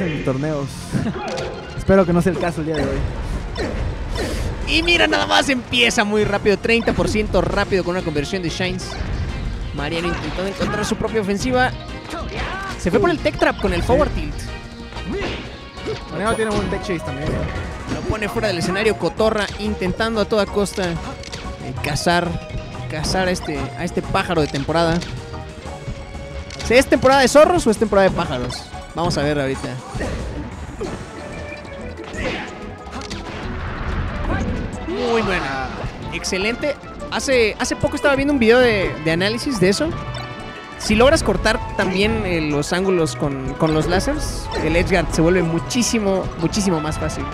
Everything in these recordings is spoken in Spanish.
en torneos. Espero que no sea el caso el día de hoy. Y mira, nada más empieza muy rápido, 30% rápido con una conversión de Shines. Mariano intentando encontrar su propia ofensiva. Se fue por el tech trap con el forward tilt. Mariano tiene un tech chase también. Lo pone fuera del escenario Cotorra, intentando a toda costa cazar a este pájaro de temporada. ¿Es temporada de zorros o es temporada de pájaros? Vamos a ver ahorita. Muy buena. Excelente. Hace poco estaba viendo un video de análisis de eso. Si logras cortar también los ángulos con los láseres, el edgeguard se vuelve muchísimo más fácil.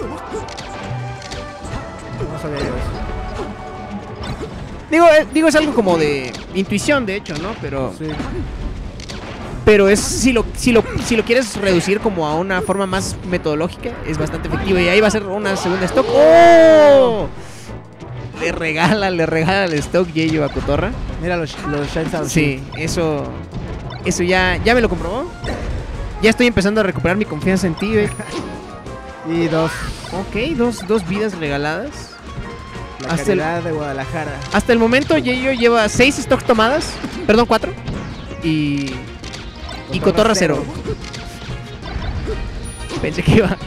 No sabía yo eso. Digo, es algo como de intuición, de hecho, ¿no? Pero Sí. Pero es si lo quieres reducir como a una forma más metodológica, es bastante efectivo. Y ahí va a ser una segunda stock. ¡Oh! Le regala el stock Yeyo a Cotorra. Mira los Shines out. Sí, eso ya me lo comprobó. Ya estoy empezando a recuperar mi confianza en ti, güey. Y dos. Ok, dos vidas regaladas. La calidad de Guadalajara. Hasta el momento Yeyo lleva 6 stocks tomadas. Perdón, 4. Y Cotorra 0. Pensé que iba.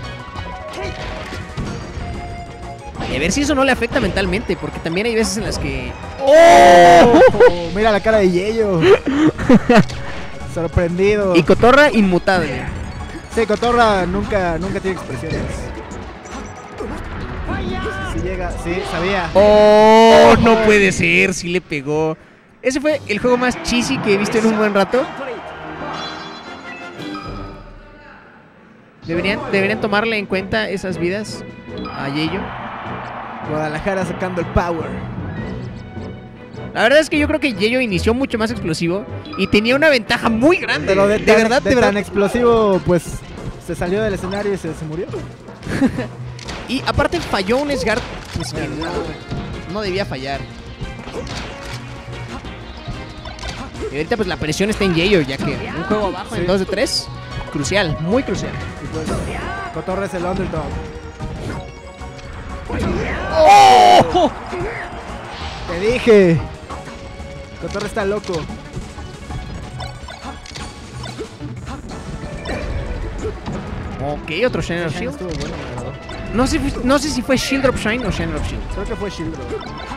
Y a ver si eso no le afecta mentalmente, porque también hay veces en las que... ¡Oh! Mira la cara de Yeyo. Sorprendido. Y Cotorra inmutable. Sí, Cotorra nunca tiene expresiones. Si llega, sí, sabía. ¡Oh! No puede ser, sí le pegó. Ese fue el juego más cheesy que he visto en un buen rato. Deberían tomarle en cuenta esas vidas a Yeyo. Guadalajara sacando el power. La verdad es que yo creo que Yeyo inició mucho más explosivo y tenía una ventaja muy grande. Pero de verdad. tan explosivo, pues se salió del escenario y se murió. Y aparte falló un Sgard pues, que no debía fallar. Y ahorita pues la presión está en Yeyo, ya que un juego abajo en 2 de 3, crucial, muy crucial. Y pues Cotorra es el underdog. ¡Oh! Te dije. Cotorra está loco. Ok, otro Shine of Shield. Estuvo bueno, la verdad. No sé si fue Shield Drop Shine o Shine of Shield. Creo que fue Shield Drop.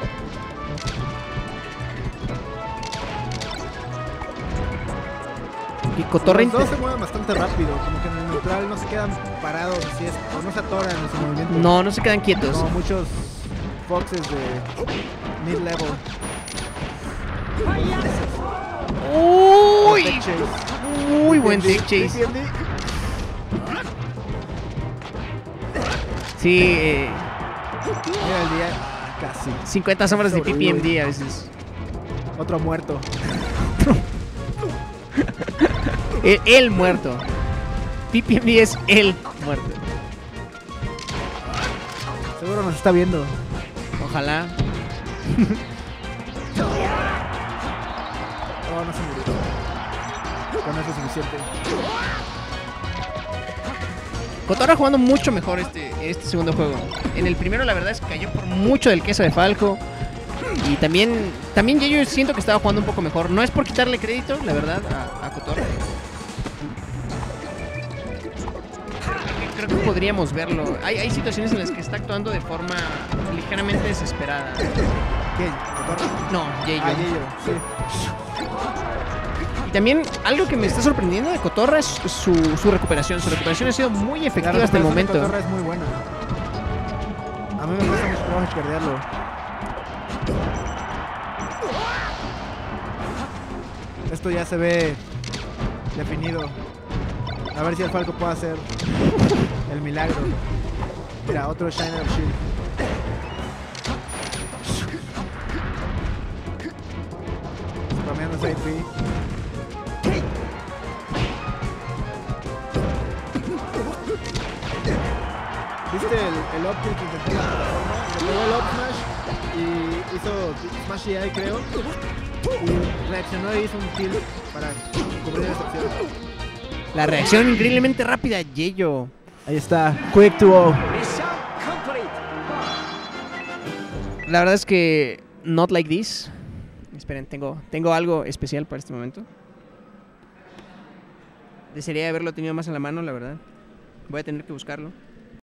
Y Cotorra Los dos se mueven bastante rápido, como que en el neutral no se quedan parados, así es, o no se atoran en su movimiento. no se quedan quietos. Como muchos foxes de mid-level. Uy, Tech chase. muy buen tech chase. PPMD. Sí, Mira el día, casi. 50 sombras de Sobrevive. PPMD a veces. Otro muerto. El muerto. PPMD es el muerto. Seguro nos está viendo. Ojalá. Oh, no se murió. Con eso es suficiente. Cotorra jugando mucho mejor este segundo juego. En el primero la verdad es que cayó por mucho del queso de Falco. Y también yo siento que estaba jugando un poco mejor. No es por quitarle crédito, la verdad, a Cotorra. Creo que podríamos verlo. Hay situaciones en las que está actuando de forma ligeramente desesperada. ¿Quién? ¿Cotorra? No, Yeyo. Ah, Yeyo, sí. Y también algo que me está sorprendiendo de Cotorra es su recuperación. Su recuperación ha sido muy efectiva hasta el momento. La Cotorra es muy buena. A mí me gusta mucho trabajo escardearlo. Esto ya se ve definido. A ver si el Falco puede hacer el milagro. Mira, otro Shiner of Shield. Spameando side B. ¿Viste el up tilt que intentó en la plataforma? Le pegó el up smash y hizo smash EI, creo. Y reaccionó e hizo un kill para cubrir esa opción. La reacción increíblemente rápida, Yeyo. Ahí está, Quick 2-0. La verdad es que not like this. Esperen, tengo algo especial para este momento. Desearía haberlo tenido más en la mano, la verdad. Voy a tener que buscarlo.